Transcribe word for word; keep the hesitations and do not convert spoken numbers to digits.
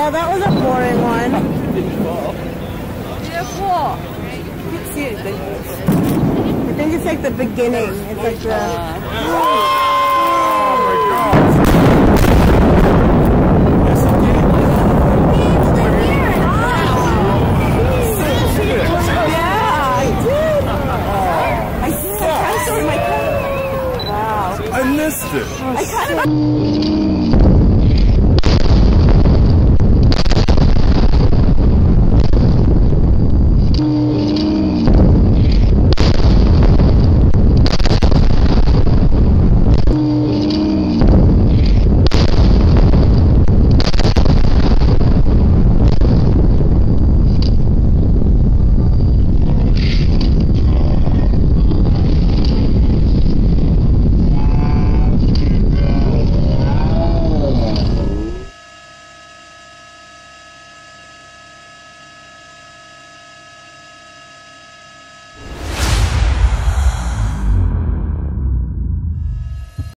Well, that was a boring one. Beautiful. You can see it. I think it's like the beginning. It's like the... I missed it. I kind of...